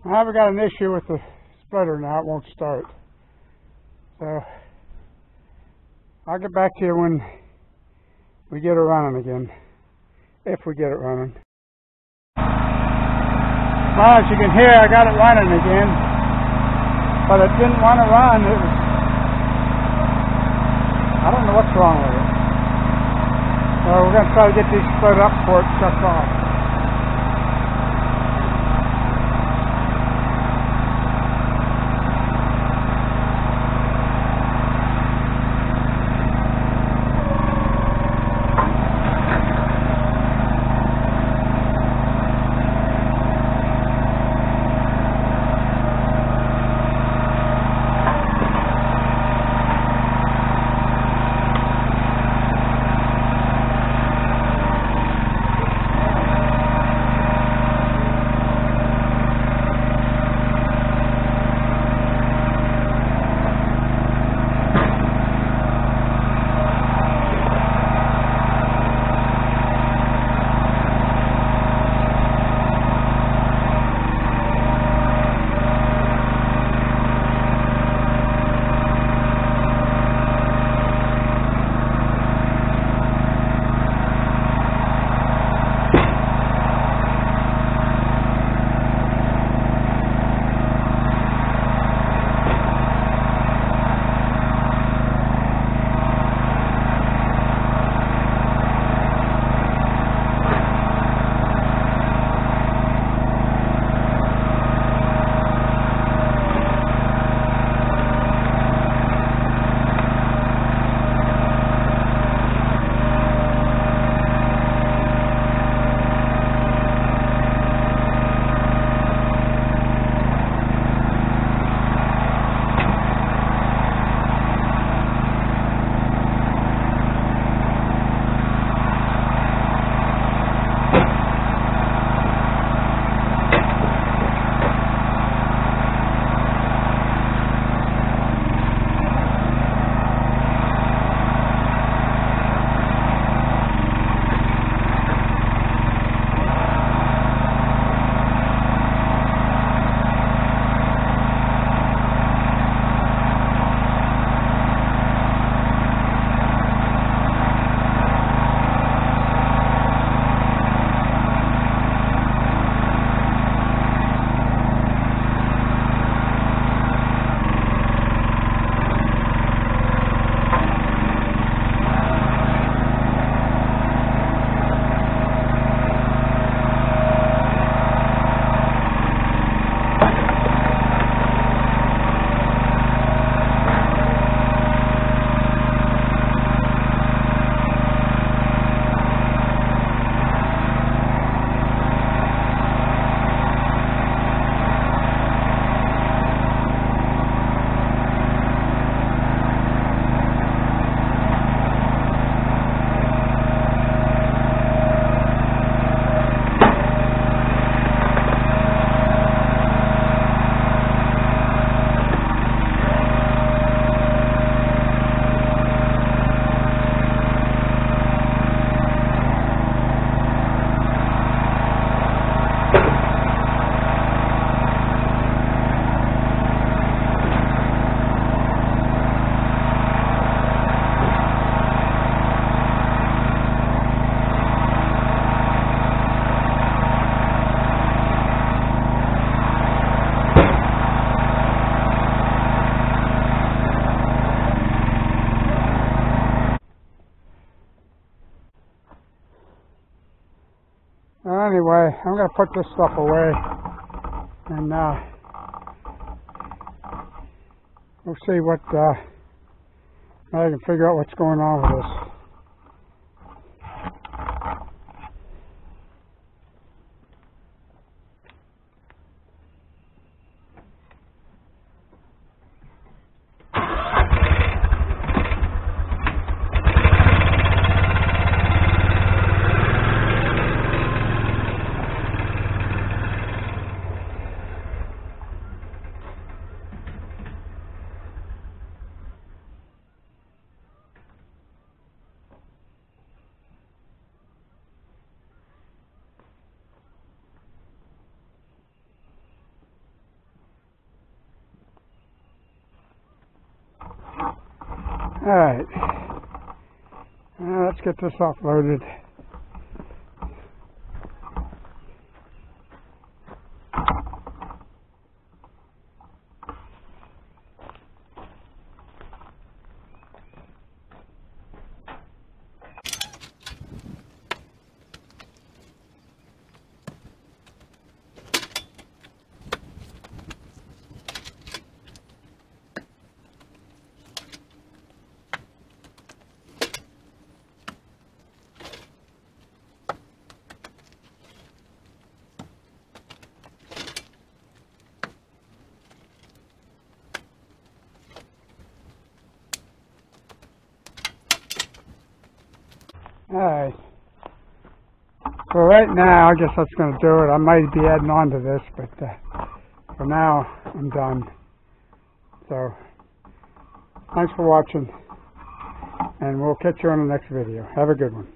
I've got an issue with the splitter now. It won't start. So I'll get back to you when we get it running again. If we get it running. Well, as you can hear, I got it running again. But it didn't want to run. I don't know what's wrong with it. So we're going to try to get these split up before it shuts off. Anyway, I'm going to put this stuff away, and we'll see what I can figure out what's going on with this. Alright. Let's get this offloaded. Alright. So right now, I guess that's going to do it. I might be adding on to this, but for now, I'm done. So, thanks for watching, and we'll catch you on the next video. Have a good one.